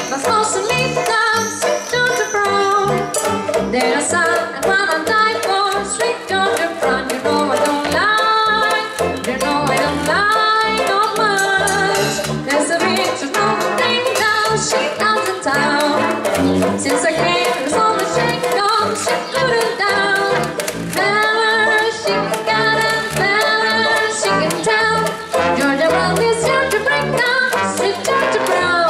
más cosmitas, sweet Georgia Brown. There are some and one I die for, sweet Georgia Brown. You know I don't lie, you know I don't lie not much. There's a rich and no thing down, she comes in town. Since I came, there's all the shake on, she put it down. Better she can get it, better she can tell. Georgia Brown is here to break down, sweet Georgia Brown.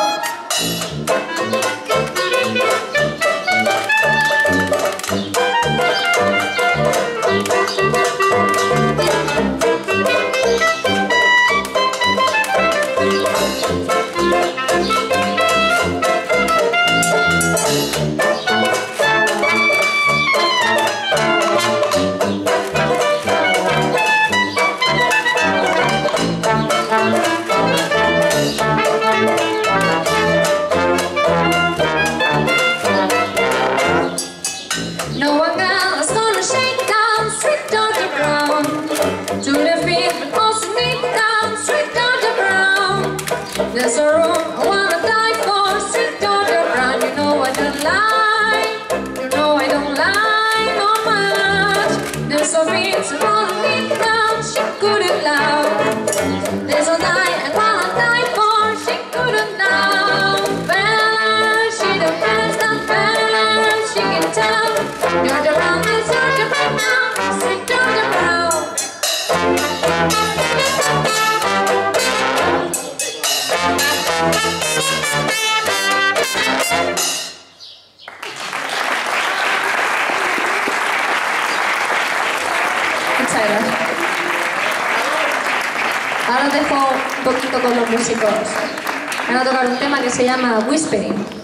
No one girl is gonna shake down sweet Georgia Brown. To the feet but also me down sweet Georgia Brown. There's a room I wanna die for sweet Georgia Brown. You know I don't lie, you know I don't lie no much. There's a beat and wanna me down, she couldn't love. There's a night I wanna die for, she couldn't love. Better she don't understand, better she can tell. Georgia Brown is Georgia Brown now, sweet Georgia Brown. Muchas gracias. Ahora os dejo un poquito con los músicos. Van a tocar un tema que se llama Whispering.